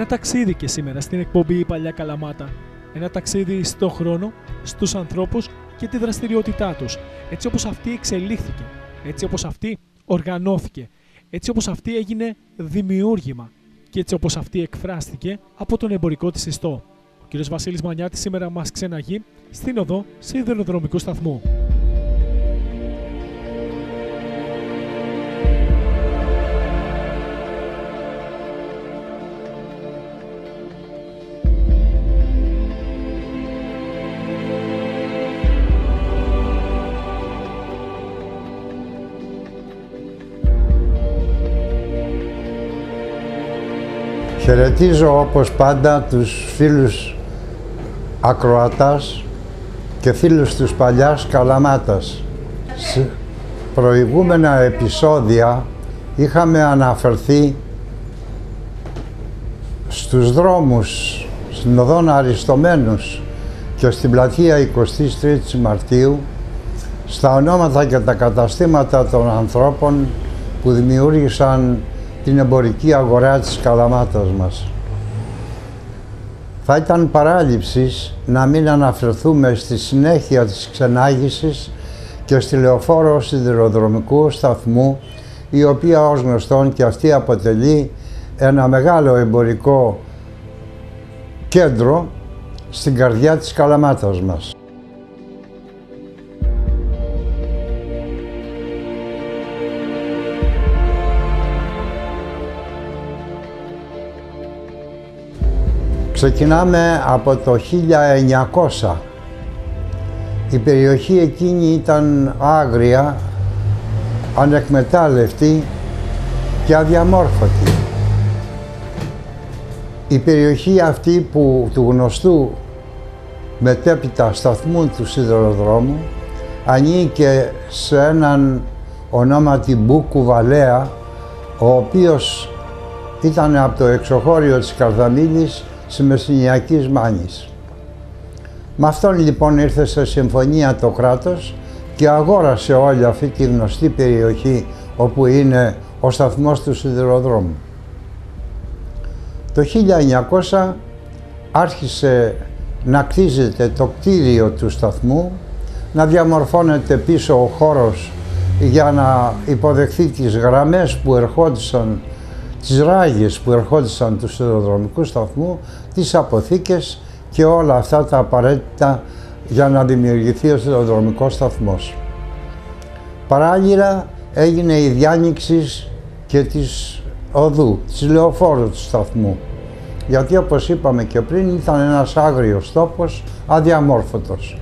Ένα ταξίδι και σήμερα στην εκπομπή «Η Παλιά Καλαμάτα». Ένα ταξίδι στο χρόνο, στους ανθρώπους και τη δραστηριότητά τους. Έτσι όπως αυτή εξελίχθηκε, έτσι όπως αυτή οργανώθηκε, έτσι όπως αυτή έγινε δημιούργημα και έτσι όπως αυτή εκφράστηκε από τον εμπορικό της ιστό. Ο κ. Βασίλης Μανιάτης σήμερα μας ξεναγεί στην οδό σιδηροδρομικού σταθμού. Χαιρετίζω όπως πάντα τους φίλους ακροατάς και φίλους της Παλιάς Καλαμάτας. Σε προηγούμενα επεισόδια είχαμε αναφερθεί στους δρόμους, στην οδόν Αριστομένους και στην πλατεία 23 Μαρτίου, στα ονόματα και τα καταστήματα των ανθρώπων που δημιούργησαν την εμπορική αγορά της Καλαμάτας μας. Θα ήταν παράληψης να μην αναφερθούμε στη συνέχεια της ξενάγησης και στη λεωφόρο σιδηροδρομικού σταθμού, η οποία ως γνωστόν και αυτή αποτελεί ένα μεγάλο εμπορικό κέντρο στην καρδιά της Καλαμάτας μας. Ξεκινάμε από το 1900. Η περιοχή εκείνη ήταν άγρια, ανεκμετάλλευτη και αδιαμόρφωτη. Η περιοχή αυτή του γνωστού μετέπειτα σταθμού του σιδηροδρόμου ανήκε σε έναν ονόματι Μπούκου Βαλέα, ο οποίος ήταν από το εξωχώριο της Καρδαμήλης της Μεσσηνιακής Μάνης. Με αυτόν λοιπόν ήρθε σε συμφωνία το κράτος και αγόρασε όλη αυτή τη γνωστή περιοχή όπου είναι ο σταθμός του σιδηροδρόμου. Το 1900 άρχισε να κτίζεται το κτίριο του σταθμού, να διαμορφώνεται πίσω ο χώρος για να υποδεχθεί τις γραμμές που ερχόντουσαν, τις ράγες που ερχόντουσαν του σιδηροδρομικού σταθμού, τις αποθήκες και όλα αυτά τα απαραίτητα για να δημιουργηθεί ο σιδηροδρομικός σταθμός. Παράλληλα έγινε η διάνοιξη και της οδού, της λεωφόρου του σταθμού, γιατί όπως είπαμε και πριν ήταν ένας άγριος τόπος, αδιαμόρφωτος.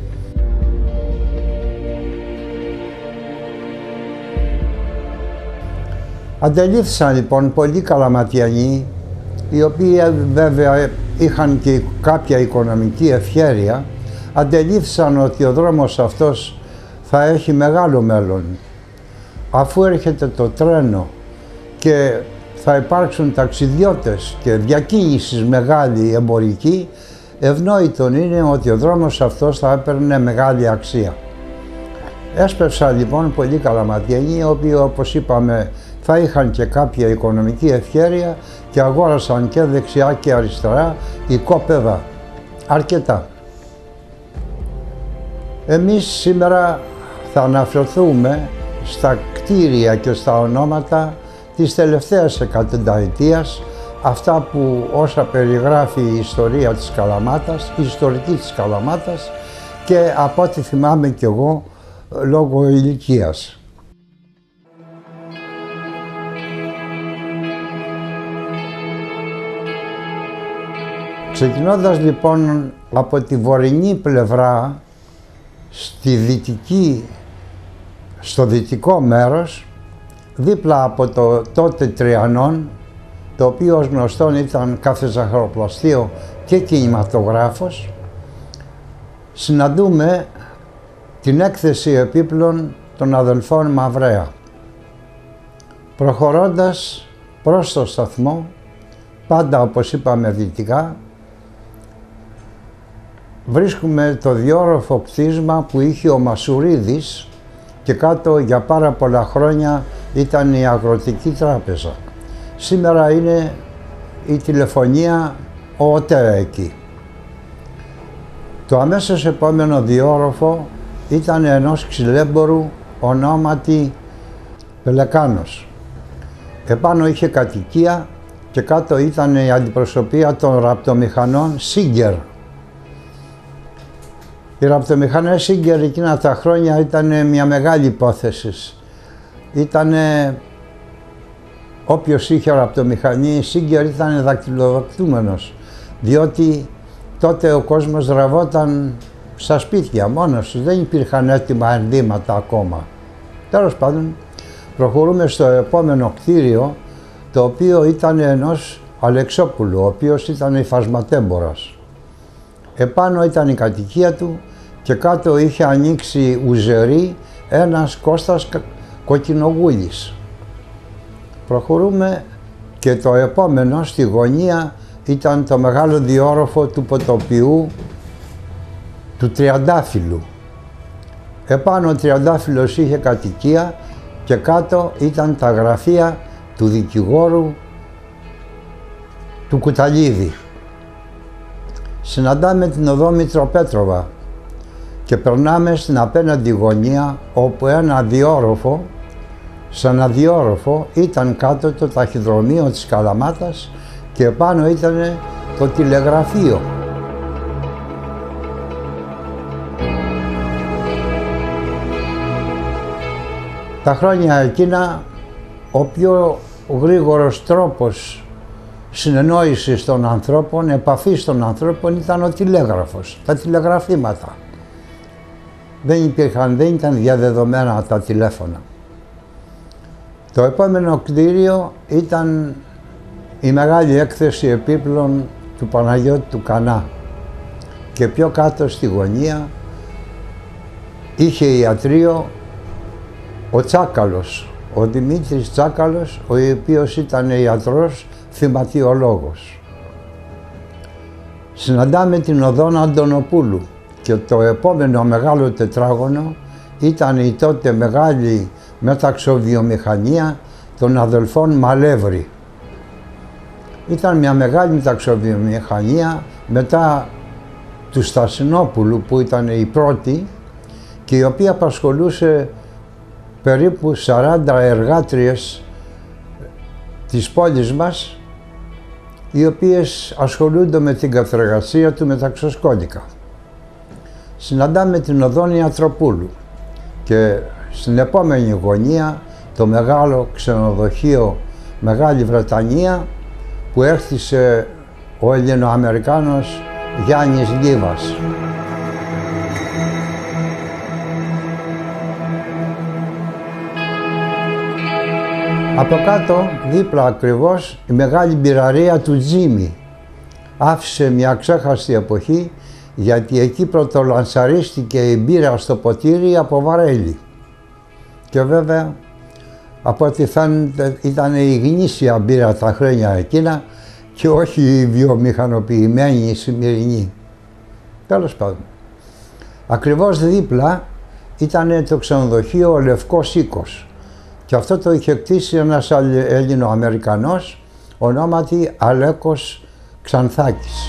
Αντελήφθησαν λοιπόν πολλοί καλαματιανοί, οι οποίοι βέβαια είχαν και κάποια οικονομική ευχέρεια, αντελήφθησαν ότι ο δρόμος αυτός θα έχει μεγάλο μέλλον. Αφού έρχεται το τρένο και θα υπάρξουν ταξιδιώτες και διακίνηση μεγάλη εμπορική, ευνόητον είναι ότι ο δρόμος αυτός θα έπαιρνε μεγάλη αξία. Έσπευσαν λοιπόν πολλοί καλαματιανοί, οι οποίοι όπως είπαμε θα είχαν και κάποια οικονομική ευχέρεια και αγόρασαν και δεξιά και αριστερά οικόπεδα, αρκετά. Εμείς σήμερα θα αναφερθούμε στα κτίρια και στα ονόματα της τελευταίας εκατονταετίας, αυτά που όσα περιγράφει η ιστορία της Καλαμάτας, η ιστορική της Καλαμάτας και από ό,τι θυμάμαι κι εγώ λόγω ηλικίας. Ξεκινώντας λοιπόν από τη βορεινή πλευρά, στο δυτικό μέρος, δίπλα από το τότε Τριανόν, το οποίο ως γνωστόν ήταν καφεζαχαροπλαστείο και κινηματογράφος, συναντούμε την έκθεση επίπλων των αδελφών Μαυρέα. Προχωρώντας προς το σταθμό, πάντα όπως είπαμε δυτικά, βρίσκουμε το διόροφο κτίσμα που είχε ο Μασουρίδης και κάτω για πάρα πολλά χρόνια ήταν η Αγροτική Τράπεζα. Σήμερα είναι η τηλεφωνία ΟΤΕ εκεί. Το αμέσως επόμενο διόροφο ήταν ενός ξυλέμπορου ονόματι Πελεκάνος. Επάνω είχε κατοικία και κάτω ήταν η αντιπροσωπεία των ραπτομηχανών Σίγκερ. Οι ραπτομηχανές Σίγκερ εκείνα τα χρόνια ήταν μια μεγάλη υπόθεση. Ήτανε, όποιος είχε ραπτομηχανή Σίγκερ ήταν δακτυλοδοκτούμενος, διότι τότε ο κόσμος δραβόταν στα σπίτια μόνος του, δεν υπήρχαν έτοιμα ενδύματα ακόμα. Τέλος πάντων, προχωρούμε στο επόμενο κτίριο, το οποίο ήταν ενός Αλεξόπουλου, ο οποίος ήταν υφασματέμπορας. Επάνω ήταν η κατοικία του και κάτω είχε ανοίξει ουζερί ένας Κώστας Κοκκινογούλης. Προχωρούμε και το επόμενο στη γωνία ήταν το μεγάλο διόροφο του ποτοποιού του Τριαντάφυλλου. Επάνω ο Τριαντάφυλλος είχε κατοικία και κάτω ήταν τα γραφεία του δικηγόρου του Κουταλίδη. Συναντάμε την οδό Μητροπέτροβα και περνάμε στην απέναντι γωνία, όπου ένα διόροφο, σε ένα διόροφο ήταν κάτω το ταχυδρομείο της Καλαμάτας και επάνω ήταν το τηλεγραφείο. Τα χρόνια εκείνα ο πιο γρήγορος τρόπος συνεννόησης των ανθρώπων, επαφής των ανθρώπων ήταν ο τηλέγραφος, τα τηλεγραφήματα. Δεν ήταν διαδεδομένα τα τηλέφωνα. Το επόμενο κτίριο ήταν η μεγάλη έκθεση επίπλων του Παναγιώτη του Κανά και πιο κάτω στη γωνία είχε ιατρείο ο Τσάκαλος, ο Δημήτρης Τσάκαλος, ο οποίος ήταν ιατρός θυματιολόγος. Συναντάμε την οδόν Αντωνοπούλου και το επόμενο μεγάλο τετράγωνο ήταν η τότε μεγάλη μεταξοβιομηχανία των αδελφών Μαλεύρη. Ήταν μια μεγάλη μεταξοβιομηχανία μετά του Στασινόπουλου που ήταν η πρώτη και η οποία απασχολούσε περίπου 40 εργάτριες της πόλης μας, οι οποίες ασχολούνται με την καθεργασία του μεταξοσκόλικα. Συναντάμε την οδόν Ιατροπούλου και στην επόμενη γωνία το μεγάλο ξενοδοχείο Μεγάλη Βρετανία που έκτισε ο Ελληνοαμερικάνος Γιάννης Λίβας. Από κάτω, δίπλα ακριβώς, η μεγάλη μπειραρία του Τζίμι άφησε μια ξέχαστη εποχή, γιατί εκεί πρωτολανσαρίστηκε η μπύρα στο ποτήρι από βαρέλι. Και βέβαια, από ό,τι φαίνεται, ήταν η γνήσια μπύρα τα χρόνια εκείνα και όχι η βιομηχανοποιημένη η σημερινή. Τέλος πάντων. Ακριβώς δίπλα ήταν το ξενοδοχείο ο Λευκός Οίκος. Και αυτό το είχε κτίσει ένας Ελληνοαμερικανός ονόματι Αλέκος Ξανθάκης.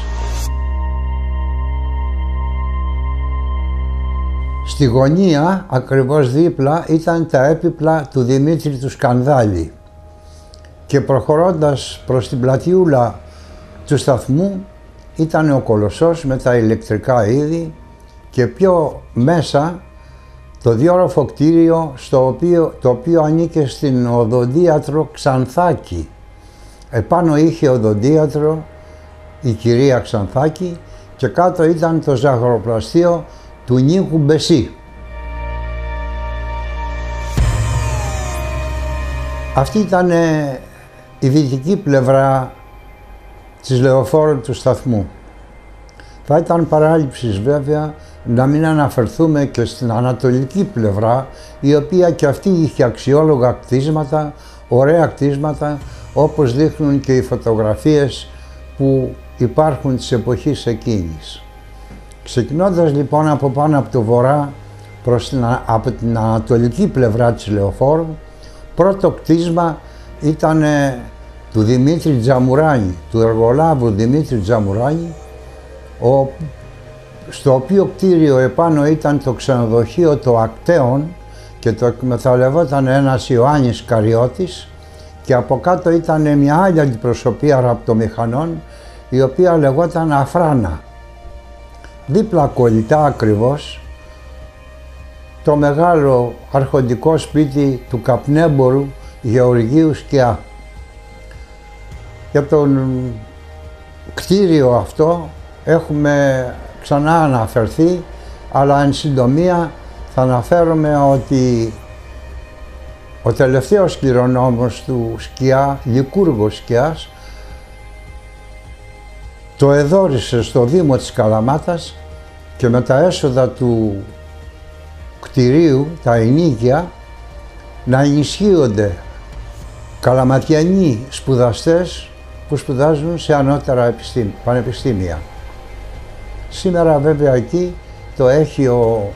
Στη γωνία, ακριβώς δίπλα, ήταν τα έπιπλα του Δημήτρη του Σκανδάλη. Και προχωρώντας προς την πλατιούλα του σταθμού ήταν ο Κολοσσός με τα ηλεκτρικά είδη και πιο μέσα το διόροφο κτίριο το οποίο ανήκε στην οδοντίατρο Ξανθάκη. Επάνω είχε οδοντίατρο η κυρία Ξανθάκη και κάτω ήταν το ζαχαροπλαστείο του Νίκου Μπεσί. Αυτή ήταν η δυτική πλευρά της λεωφόρου του σταθμού. Θα ήταν παράληψης βέβαια να μην αναφερθούμε και στην ανατολική πλευρά, η οποία και αυτή είχε αξιόλογα κτίσματα, ωραία κτίσματα, όπως δείχνουν και οι φωτογραφίες που υπάρχουν της εποχής εκείνης. Ξεκινώντας λοιπόν από πάνω από το βορρά από την ανατολική πλευρά της λεωφόρου, πρώτο κτίσμα ήταν του Δημήτρη Τζαμουράνη, του εργολάβου Δημήτρη Τζαμουράνη, στο οποίο κτίριο επάνω ήταν το ξενοδοχείο των Ακτέων και το εκμεταλλευόταν ένας Ιωάννης Καριώτης, και από κάτω ήταν μια άλλη αντιπροσωπεία ραπτομηχανών, η οποία λεγόταν Αφράνα. Δίπλα κολλητά ακριβώς το μεγάλο αρχοντικό σπίτι του καπνέμπορου Γεωργίου Σκιά. Για τον κτίριο αυτό έχουμε ξανά αναφερθεί, αλλά εν συντομία θα αναφέρομαι ότι ο τελευταίος κληρονόμος του Σκιά, Λικούργος Σκιάς, το εδώρισε στο Δήμο της Καλαμάτας και με τα έσοδα του κτηρίου, τα ενοίκια, να ενισχύονται καλαματιανοί σπουδαστές που σπουδάζουν σε ανώτερα πανεπιστήμια. Σήμερα βέβαια εκεί το έχει ο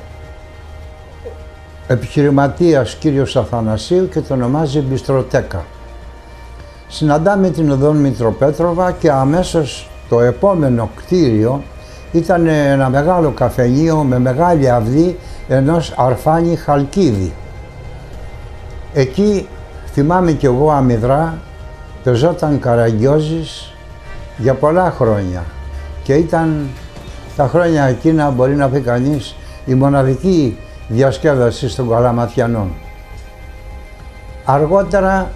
επιχειρηματίας κύριος Αθανασίου και το ονομάζει Μπιστροτέκα. Συναντάμε την οδόν Μητροπέτροβα και αμέσως το επόμενο κτίριο ήταν ένα μεγάλο καφενείο με μεγάλη αυλή ενός Αρφάνη Χαλκίδη. Εκεί θυμάμαι κι εγώ αμυδρά, πεζόταν Καραγκιόζης για πολλά χρόνια και ήταν τα χρόνια εκείνα, μπορεί να πει κανείς, η μοναδική διασκέδαση των Καλαματιανών. Αργότερα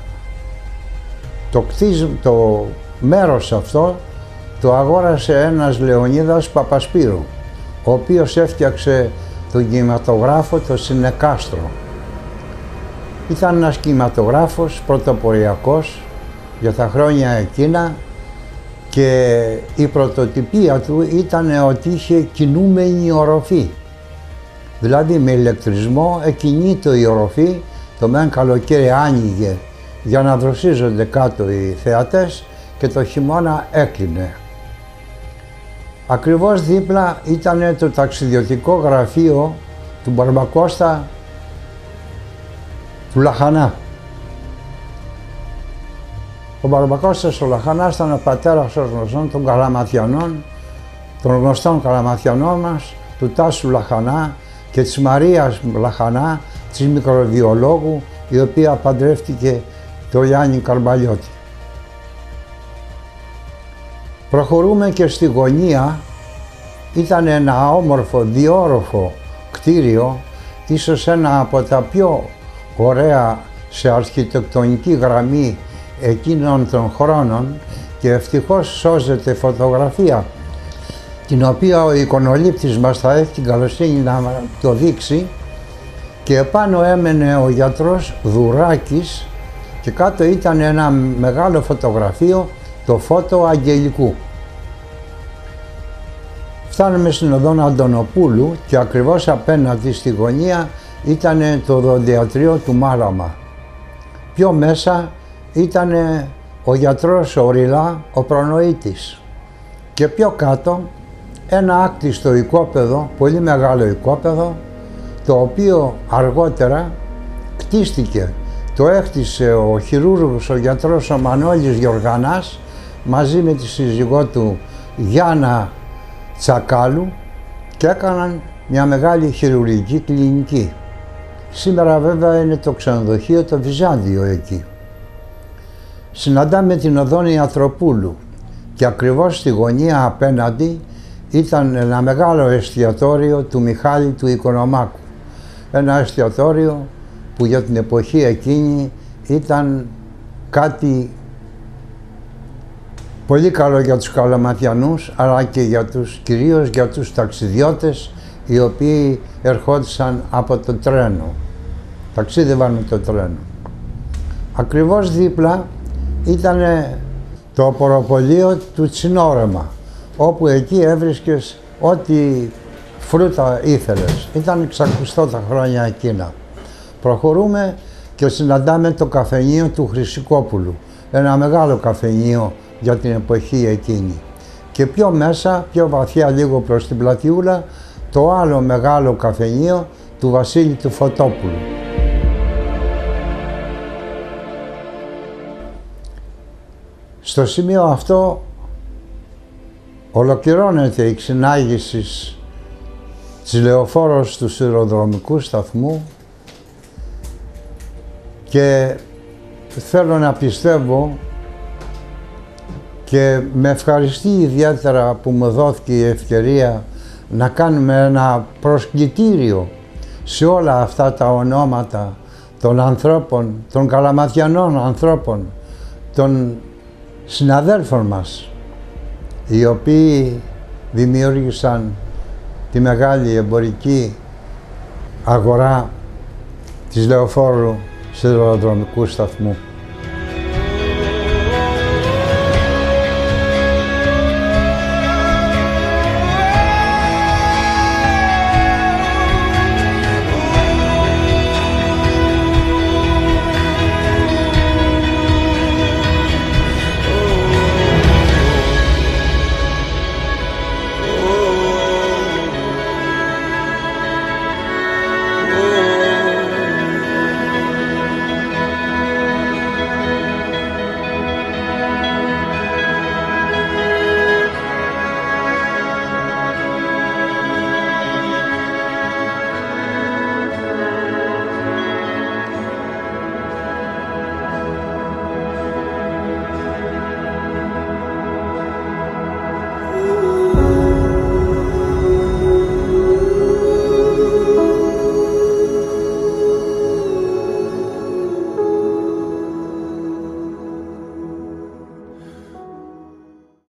το μέρος αυτό το αγόρασε ένας Λεωνίδας Παπασπύρου, ο οποίος έφτιαξε τον κινηματογράφο το Συνεκάστρο. Ήταν ένας κινηματογράφος πρωτοποριακός για τα χρόνια εκείνα και η πρωτοτυπία του ήταν ότι είχε κινούμενη οροφή. Δηλαδή με ηλεκτρισμό εκινήτω η οροφή, το μεν καλοκαίρι άνοιγε για να δροσίζονται κάτω οι θεατές και το χειμώνα έκλεινε. Ακριβώς δίπλα ήταν το ταξιδιωτικό γραφείο του Μπαρμπακώστα του Λαχανά. Ο Μπαρμπακώστας ο Λαχανάς ήταν ο πατέρας των γνωστών των Καλαματιανών, των γνωστών Καλαματιανών μας, του Τάσου Λαχανά και της Μαρίας Λαχανά, της μικροβιολόγου, η οποία παντρεύτηκε το Γιάννη Καρμπαλιώτη. Προχωρούμε και στη γωνία, ήταν ένα όμορφο διόροφο κτίριο, ίσως ένα από τα πιο ωραία σε αρχιτεκτονική γραμμή εκείνων των χρόνων, και ευτυχώς σώζεται φωτογραφία, την οποία ο εικονολήπτης μας θα έχει την καλοσύνη να το δείξει, και επάνω έμενε ο γιατρός Δουράκης και κάτω ήταν ένα μεγάλο φωτογραφείο, το φώτο Αγγελικού. Φτάνουμε στην οδόν Αντωνοπούλου και ακριβώς απέναντι στη γωνία ήταν το οδοντιατρίο του Μάραμα. Πιο μέσα ήταν ο γιατρός ο Ριλά, ο προνοήτης. Και πιο κάτω ένα άκτιστο οικόπεδο, πολύ μεγάλο οικόπεδο, το οποίο αργότερα κτίστηκε. Το έκτισε ο χειρούργος, ο γιατρός ο Μανώλης Γιοργανάς, μαζί με τη σύζυγό του Γιάννα Τσακάλου, και έκαναν μια μεγάλη χειρουργική κλινική. Σήμερα βέβαια είναι το ξενοδοχείο το Βυζάντιο εκεί. Συναντάμε την οδόν Ιατροπούλου και ακριβώς στη γωνία απέναντι ήταν ένα μεγάλο εστιατόριο του Μιχάλη του Οικονομάκου. Ένα εστιατόριο που για την εποχή εκείνη ήταν κάτι πολύ καλό για τους Καλαματιανούς, αλλά και για κυρίως για τους ταξιδιώτες, οι οποίοι ερχόντουσαν από το τρένο, ταξίδευαν με το τρένο. Ακριβώς δίπλα ήταν το απορροπολείο του Τσινόρεμα, όπου εκεί έβρισκες ό,τι φρούτα ήθελες. Ήταν ξακουστό τα χρόνια εκείνα. Προχωρούμε και συναντάμε το καφενείο του Χρυσικόπουλου, ένα μεγάλο καφενείο για την εποχή εκείνη. Και πιο μέσα, πιο βαθιά λίγο προς την πλατιούλα, το άλλο μεγάλο καφενείο του Βασίλη του Φωτόπουλου. Στο σημείο αυτό ολοκληρώνεται η ξυνάγηση της λεωφόρος του σιδηροδρομικού σταθμού και θέλω να πιστεύω και με ευχαριστεί ιδιαίτερα που μου δόθηκε η ευκαιρία να κάνουμε ένα προσκλητήριο σε όλα αυτά τα ονόματα των ανθρώπων, των καλαματιανών ανθρώπων, των συναδέλφων μας, οι οποίοι δημιούργησαν τη μεγάλη εμπορική αγορά της λεωφόρου σιδηροδρομικού σταθμού.